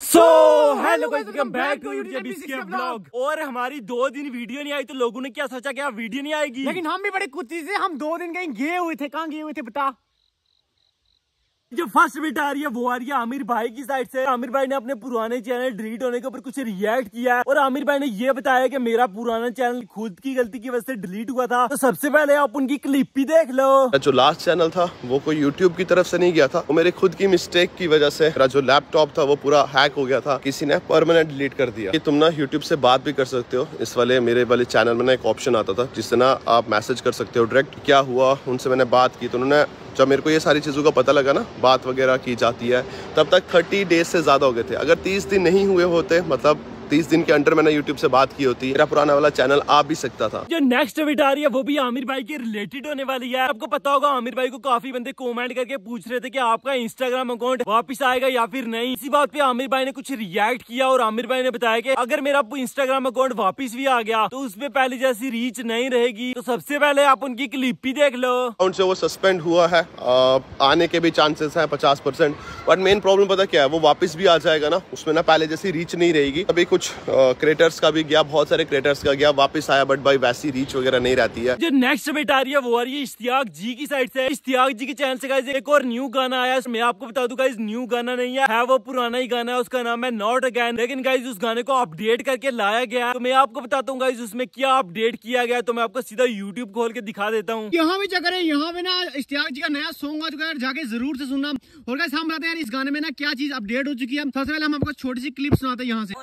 Hello guys, welcome back to YouTube vlog. और हमारी 2 दिन वीडियो नहीं आई तो लोगों ने क्या सोचा कि वीडियो नहीं आएगी, लेकिन हम भी बड़े कुत्ती से हम 2 दिन कहीं गए हुए थे। कहाँ गए हुए थे बता? जो फर्स्ट वीडियो आ रही है वो आ रही है आमिर भाई की साइड से। आमिर भाई ने अपने पुराने चैनल डिलीट होने के ऊपर कुछ रिएक्ट किया है और आमिर भाई ने ये बताया कि मेरा पुराना चैनल खुद की गलती की वजह से डिलीट हुआ था। तो सबसे पहले आप उनकी क्लिप ही देख लो। जो लास्ट चैनल था वो कोई यूट्यूब की तरफ से नहीं गया था, वो मेरे खुद की मिस्टेक की वजह से मेरा जो लैपटॉप था वो पूरा हैक हो गया था। किसी ने परमानेंट डिलीट कर दिया कि तुम ना यूट्यूब से बात भी कर सकते हो। इस वाले मेरे वाले चैनल में ना एक ऑप्शन आता था जिससे ना आप मैसेज कर सकते हो डायरेक्ट। क्या हुआ, उनसे मैंने बात की तो उन्होंने, जब मेरे को ये सारी चीज़ों का पता लगा ना, बात वगैरह की जाती है, तब तक 30 डेज से ज़्यादा हो गए थे। अगर 30 दिन नहीं हुए होते, मतलब 30 दिन के अंदर मैंने YouTube से बात की होती, मेरा पुराना वाला चैनल आ भी सकता था। जो नेक्स्ट वीडियो आ रही है वो भी आमिर भाई के रिलेटेड होने वाली है। आपको पता होगा आमिर भाई को काफी बंदे कमेंट करके पूछ रहे थे कि आपका इंस्टाग्राम अकाउंट वापस आएगा या फिर नहीं। इसी बात पे आमिर भाई ने कुछ रिएक्ट किया और आमिर भाई ने बताया कि अगर मेरा इंस्टाग्राम अकाउंट वापस भी आ गया तो उसमें पहले जैसी रीच नहीं रहेगी। तो सबसे पहले आप उनकी क्लिप ही देख लो। अकाउंट से वो सस्पेंड हुआ है, आने के भी चांसेस है 50%। बट मेन प्रॉब्लम पता क्या है, वो वापस भी आ जाएगा ना, उसमें ना पहले जैसी रीच नहीं रहेगी। अभी कुछ क्रिएटर्स का भी गया, बहुत सारे क्रिएटर्स का गया, वापस आया, बट भाई वैसी रीच वगैरह नहीं रहती है। जो नेक्स्ट अपडेट आ रही है वो आ रही है इश्तियाक जी की साइड से। इश्तियाक जी के चैनल से गाइस एक और न्यू गाना आया। मैं आपको बता दूं गाइस, न्यू गाना नहीं है वो पुराना ही गाना है। उसका नाम है नॉट अगेन। लेकिन गाइस उस गाने को अपडेट करके लाया गया। तो मैं आपको बताता हूँ गाइस उसमें क्या अपडेट किया गया। तो मैं आपको सीधा यूट्यूब खोल के दिखा देता हूँ। यहाँ भी चक्कर है, यहाँ पे ना इश्तियाक जी का नया सॉन्ग आ चुका है, जाके जरूर से सुनना। और गाइस हम बताते हैं यार इस गाने में ना क्या चीज अपडेट हो चुकी है। सबसे पहले हम आपको छोटी सी क्लिप सुनाते हैं यहाँ से।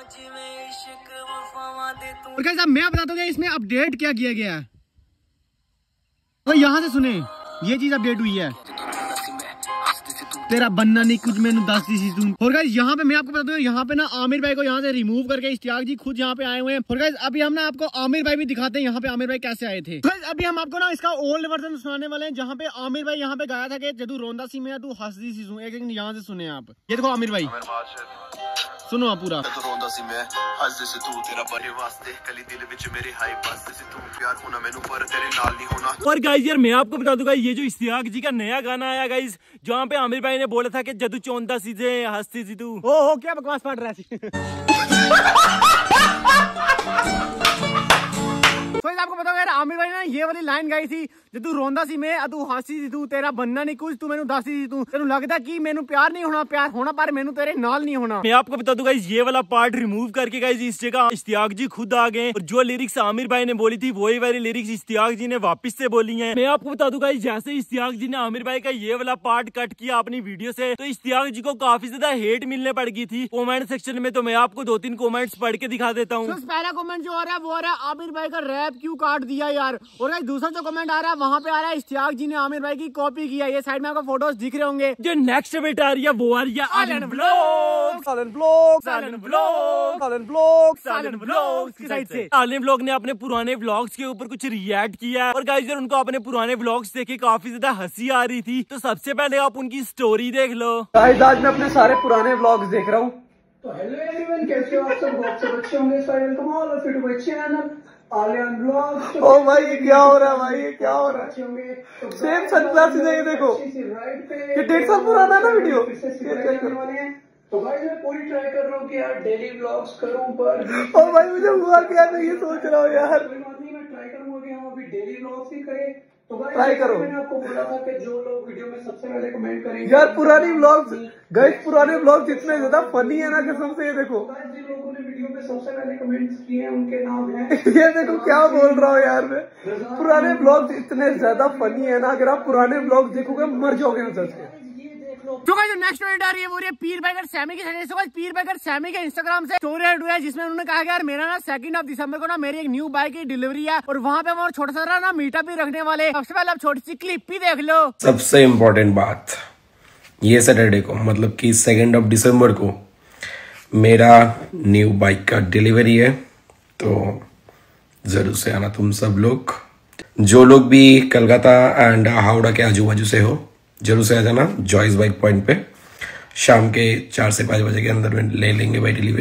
और गाइस अब मैं बताता हूँ इसमें अपडेट क्या किया गया है। तो यहाँ से सुने, ये चीज अपडेट हुई है। तेरा बनना नहीं कुछ मैंने दस दी तू। और गाइस यहाँ पे मैं आपको बताता हूँ, यहाँ पे ना आमिर भाई को यहाँ से रिमूव करके इश्तियाक जी खुद यहाँ पे आए हुए हैं। और गाइस अभी हम ना आपको आमिर भाई भी दिखाते हैं यहाँ पे आमिर भाई कैसे आए थे। गाइस अभी हम आपको ना इसका ओल्ड वर्जन सुनाने वाले हैं, जहाँ पे आमिर भाई यहाँ पे गाया था कि जदू रोंदा सी में तू हंसदी सी तू। एक यहाँ से सुने आप, ये देखो आमिर भाई, सुनो आप पूरा। और गाइस यार मैं आपको बता दूंगा, ये जो इश्तियाक जी का नया गाना आया गाइस, जहाँ पे आमिर भाई ने बोला था कि जदू चौंदा सीधे हंसती सी तू। ओ क्या बकवास पढ़ रहा है। तो आपको पता यार आमिर भाई ने ये वाली लाइन गाई थी, तू रोंदा सी मैं तू हंसी सी तू, तेरा बनना नहीं कुछ तू मैनू दसी सी तू, तेनू लगदा कि मैनू प्यार नहीं होना, प्यार होना पर मैनू तेरे नाल नहीं होना। मैं आपको बता दूंगा ये वाला पार्ट रिमूव करके गाइस इस जगह इश्तियाक जी खुद आ गए और जो लिरिक्स आमिर भाई ने बोली थी वही वाली लिरिक्स इश्तियाक जी ने वापस से बोली है। मैं आपको बता दूंगा जैसे इश्तियाक जी ने आमिर भाई का ये वाला पार्ट कट किया अपनी वीडियो से, तो इश्तियाक जी को काफी ज्यादा हेट मिलने पड़ गई थी कॉमेंट सेक्शन में। तो मैं आपको 2-3 कॉमेंट्स पढ़ के दिखा देता हूँ। पहला कॉमेंट जो आ रहा है वो आ रहा है आमिर भाई का रैप क्यों काट दिया यार। और दूसरा जो कमेंट आ रहा है वहाँ पे आ रहा है इश्तियाक जी ने आमिर भाई की कॉपी किया। ये साइड में आपको फोटोज दिख रहे होंगे। जो नेक्स्ट अपडेट आ रही है वो आ रही है सालन ब्लॉग की साइड से। सालन ब्लॉग ने अपने पुराने व्लॉग्स के ऊपर कुछ रिएक्ट किया है और गाइस यार उनको अपने पुराने व्लॉग्स देखे काफी ज्यादा हंसी आ रही थी। तो सबसे पहले आप उनकी स्टोरी देख लो। गाइस आज मैं अपने सारे पुराने व्लॉग्स देख रहा हूँ। तो हेलो एवरीवन, कैसे हो आप सब? बहुत सब अच्छे होंगे। Welcome all of you to my channel Aliyan vlogs. ओ भाई ये क्या हो रहा है भाई, ये क्या हो रहा है? सेम सनग्लासेस है ये देखो, ये 1.5 साल पुराना है ना वीडियो। तो भाई मैं पूरी ट्राई कर रहा हूँ कि यार डेली व्लॉग्स करूँ, पर ओ भाई मुझे हुआ क्या, मैं ये सोच रहा हूँ यार। कोई बात नहीं, मैं ट्राई करूँगा कि हम अभी डेली व्लॉग्स ही करें। तो भाई ट्राई करो। मैंने आपको बोला था कि जो लोग वीडियो में सबसे पहले कमेंट करेंगे यार पुरानी व्लॉग्स, गाइस पुराने व्लॉग्स इतने ज्यादा फनी है ना कसम से। ये देखो जिन लोगों ने वीडियो में सबसे पहले कमेंट्स किए हैं उनके नाम हैं। ये देखो क्या बोल रहा हूँ यार मैं, पुराने व्लॉग्स इतने ज्यादा फनी है ना, अगर आप पुराने व्लॉग्स देखोगे मर जाओगे हंस के। तो गाइस जो नेक्स्ट वीडियो आ रही है वो पीर बैगर सैमी की साइड से। गाइस पीर बैगर सैमी के इंस्टाग्राम से स्टोरी ऐड हुआ है जिसमें उन्होंने कहा कि यार मेरा ना 2 दिसंबर को ना मेरी एक न्यू बाइक की डिलीवरी है और वहाँ पे हम छोटा सा ना मीटअप भी रखने वाले। सबसे पहले आप छोटी सी क्लिप भी देख लो। सबसे इम्पोर्टेंट बात, ये सैटरडे को मतलब कि 2 दिसंबर को मेरा न्यू बाइक का डिलीवरी है। तो जरूर से आना तुम सब लोग। जो लोग भी कलकत्ता एंड हावड़ा के आजू बाजू से हो जरूर से आ जाना जॉयस बाइक पॉइंट पे। शाम के 4 से 5 बजे के अंदर में ले लेंगे भाई डिलीवरी।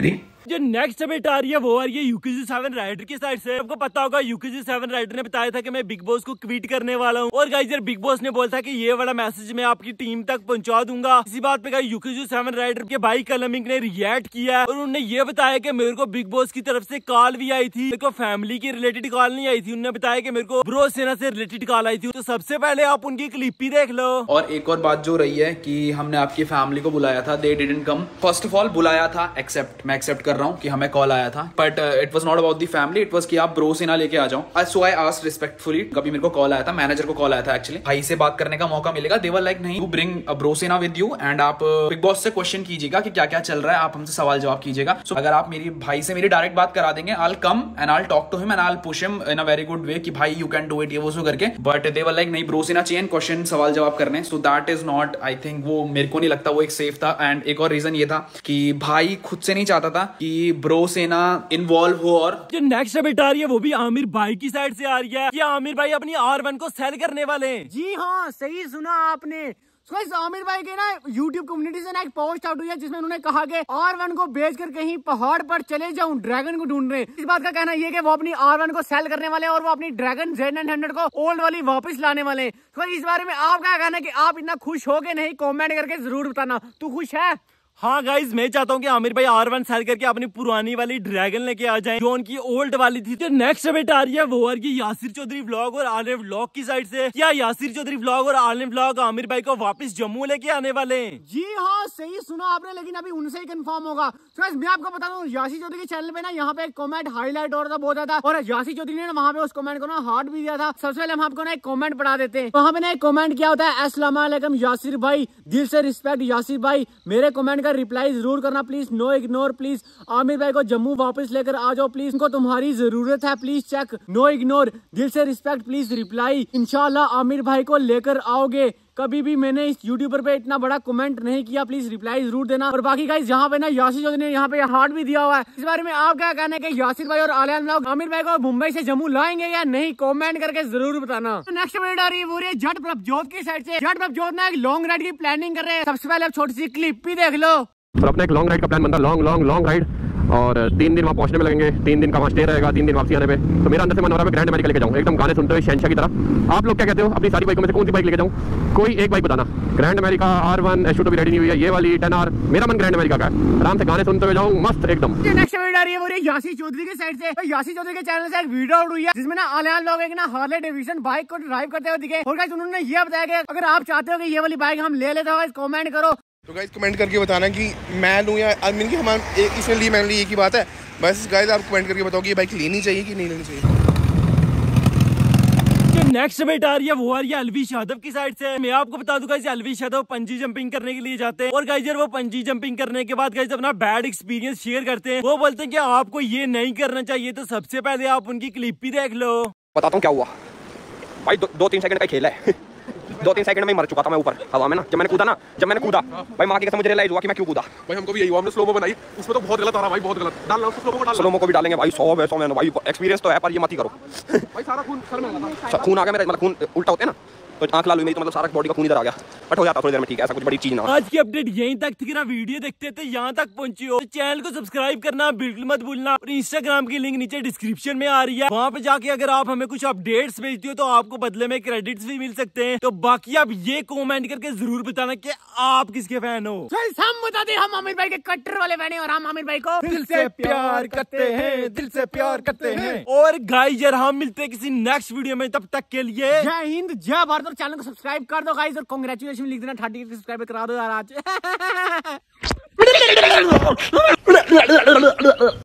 जो नेक्स्ट अपडेट आ रही है वो आ रही है UKG7 राइडर की साइड से। आपको पता होगा UKG7 राइडर ने बताया था कि मैं बिग बॉस को क्विट करने वाला हूँ, और गाइस यार बिग बॉस ने बोला था कि ये वाला मैसेज मैं आपकी टीम तक पहुंचा दूंगा। इसी बात पे गाइस UKG7 राइडर के भाई कलमिंग ने रिएक्ट किया और उन्होंने ये बताया कि मेरे को बिग बॉस की तरफ से कॉल भी आई थी, मेरे को फैमिली की रिलेटेड कॉल नहीं आई थी। उन्होंने बताया कि मेरे को ब्रो सेना से रिलेटेड कॉल आई थी। तो सबसे पहले आप उनकी क्लिप ही देख लो। और एक और बात जो रही है कि हमने आपकी फैमिली को बुलाया था, they didn't come. First of all बुलाया था, एक्सेप्ट, मैं एक्सेप्ट कर रहा हूँ कि हमें कॉल आया था, but it was not about the family, it was कि आप ब्रो सेना लेके आ जाओ। सो आई आस्क्ड रिस्पेक्टफुली, कभी मेरे को कॉल आया था, मैनेजर को कॉल आया था एक्चुअली, भाई से बात करने का मौका मिलेगा। दे वर लाइक नहीं, यू ब्रिंग ब्रो सेना विद यू एंड आप बिग बॉस से क्वेश्चन कीजिएगा कि क्या क्या चल रहा है, आप हमसे सवाल जवाब कीजिएगा। सो अगर आप मेरी भाई से मेरी डायरेक्ट बात करा देंगे, I will come and I will talk to him and I will push him in a very good way कि भाई यू कैन डू इट, ये वो करके। बट दे वर लाइक नहीं, ब्रो सेना चाहिए क्वेश्चन सवाल जवाब करने। So that is not, I think वो मेरे को नहीं लगता वो एक सेफ था। एंड एक और रीजन ये था कि भाई खुद से नहीं चाहता था कि ब्रो सेना इन्वॉल्व हो। और जो नेक्स्ट अपडेट आ रही है वो भी आमिर भाई की साइड से आ रही है कि आमिर भाई अपनी R1 को सेल करने वाले हैं। जी हाँ, सही सुना आपने। आमिर भाई के ना YouTube कम्युनिटी से ना एक पोस्ट आउट हुई है जिसमें उन्होंने कहा कि R1 को बेचकर कहीं पहाड़ पर चले जाऊं, ड्रैगन को ढूंढ रहे। इस बात का कहना ये कि वो अपनी R1 को सेल करने वाले हैं और वो अपनी ड्रैगन Z900 को ओल्ड वाली वापस लाने वाले हैं। तो इस बारे में आप क्या कहना है कि आप इतना खुश हो के नहीं, कमेंट करके जरूर बताना। तू खुश है? हाँ गाइज, मैं चाहता हूँ कि आमिर भाई R1 सेल करके अपनी पुरानी वाली ड्रैगन लेके आ जाएं जो उनकी ओल्ड वाली थी। जो नेक्स्ट अपडेट आ रही है वो आ रही है यासिर चौधरी व्लॉग और आलिम व्लॉग की साइड से। क्या यासिर चौधरी व्लॉग और आलिम व्लॉग आमिर भाई को वापस जम्मू लेके आने वाले हैं? जी हाँ, सही सुना आपने, लेकिन अभी उनसे ही कंफर्म होगा। मैं आपको बता दूं, यासिर चौधरी के चैनल पे ना यहाँ पे एक कमेंट हाईलाइट हो रहा था बहुत ज्यादा, और यासिर चौधरी ने वहाँ पे उस कमेंट को ना हार्ट भी दिया था। सबसे पहले हम आपको ना एक कमेंट पढ़ा देते हैं। वहाँ पे ना एक कमेंट किया होता है, अस्सलाम वालेकुम यासिर भाई, दिल से रिस्पेक्ट यासिर भाई, मेरे कमेंट का रिप्लाई जरूर करना please, no ignore please. Aamir भाई को जम्मू वापस लेकर आ जाओ प्लीज, उनको तुम्हारी जरूरत है प्लीज, चेक, नो इग्नोर, दिल से रिस्पेक्ट प्लीज रिप्लाई। इंशाल्लाह आमिर भाई को लेकर आओगे। कभी भी मैंने इस यूट्यूबर पे इतना बड़ा कमेंट नहीं किया, प्लीज रिप्लाई जरूर देना। और बाकी गाइस यहाँ पे ना यासिर चौधरी ने यहाँ पे हार्ट भी दिया हुआ है। इस बारे में आप क्या कहना है कि यासिर भाई और आलिया व्लॉग आमिर भाई को मुंबई से जम्मू लाएंगे या नहीं, कमेंट करके जरूर बताना। तो नेक्स्ट अपडेट आ रही है वो रही है जट प्रभजोत की साइड से। जट प्रभजोत ना एक लॉन्ग राइड की प्लानिंग कर रहे हैं। सबसे पहले आप छोटी सी क्लिप भी देख लो। और अपना एक लॉन्ग राइड का प्लान बनता है, लॉन्ग राइड, और 3 दिन वहाँ पहुँचने में लगेंगे, 3 दिन का वहाँ स्टे रहेगा, 3 दिन वापसी आने पे। तो मेरा अंदर से मन हो रहा है मैं ग्रैंड अमेरिका लेके जाऊँ, एकदम गाने सुनते हुए शहंशाह की तरह। आप लोग क्या कहते हो, अपनी सारी बाइकों में से कौन सी बाइक लेके जाऊँ? कोई एक बाइक बताना। ग्रैंड अमेरिका R1 S2 तो भी रेडी नहीं हुई है, ये वाली 10R, मेरा मन ग्रैंड अमेरिका का है, आराम से गाने सुनते हुए जाऊँ, मस्त एकदम। नेक्स्ट वीडियो आ रही है वो यासिर चौधरी के साइड से। तो यासिर चौधरी के चैनल से एक वीडियो आउट हुई है जिसमें ना आलिया व्लॉग एक ना हार्ले डेविडसन बाइक को ड्राइव करते हुए दिखे। और गाइस उन्होंने ये बताया कि अगर आप चाहते हो कि ये वाली बाइक हम ले लेते हो, कमेंट करो। तो गाइस कमेंट करके बताना कि मैं लूँ या आदमी की, हम इसने ली मैंने ली, एक ही बात है बस। गाइस आप कमेंट करके बताओ कि ये बाइक लेनी चाहिए कि नहीं लेनी चाहिए। नेक्स्ट अपडेट आ रही है वो आ रही है अलविश यादव की साइड से। मैं आपको बता दूं गाइस, अलविश यादव पंजी जंपिंग करने के लिए जाते हैं और गाइस यार वो पंजी जंपिंग करने के बाद गाइस अपना बैड एक्सपीरियंस शेयर करते हैं। वो बोलते हैं कि आपको ये नहीं करना चाहिए। तो सबसे पहले आप उनकी क्लिप ही देख लो। बताता हूँ क्या हुआ भाई। 2-3 सेकंड का खेल है। 2-3 सेकंड में मर चुका था मैं ऊपर हवा में ना, जब मैंने कूदा भाई, माँ की कसम मुझे रियलाइज हुआ कि मैं क्यों कूदा। भाई हमको भी यही हुआ, हमने स्लोमो बनाई, उसमें तो बहुत गलत आ रहा भाई, बहुत गलत। डालना उसको, स्लोमो को डालना। स्लोमो को भी डालेंगे भाई, 100 में भाई, एक्सपीरियंस तो है पर ये मत ही करो भाई। सारा खून सर में लगा, खून आ गया मेरा, मतलब खून उल्टा होते हैं ना, तो आंख लाल हुई मेरी, तो मतलब सारा बॉडी का खून इधर आ गया, बट हो जाता थोड़ी देर में, ठीक है, ऐसा कुछ बड़ी चीज ना। आज की अपडेट यहीं तक थी। वीडियो देखते थे यहाँ तक पहुंची हो तो चैनल को सब्सक्राइब करना बिल्कुल मत भूलना। और इंस्टाग्राम की लिंक नीचे डिस्क्रिप्शन में आ रही है, वहाँ पे जाके अगर आप हमें कुछ अपडेट्स भेजती हो तो आपको बदले में क्रेडिट्स भी मिल सकते हैं। तो बाकी आप ये कमेंट करके जरूर बताना कि आप किसके फैन हो। हम बता दें, हम आमिर भाई के कट्टर वाले फैन हैं और हम आमिर भाई को दिल से प्यार करते हैं, दिल से प्यार करते हैं। और गाइस यार हम मिलते हैं किसी नेक्स्ट वीडियो में, तब तक के लिए जय हिंद, जय भारत। और चैनल को सब्सक्राइब कर दो गाइस, और कांग्रेचुलेशन लिख देना, 30 सब्सक्राइबर करा दो यार आज।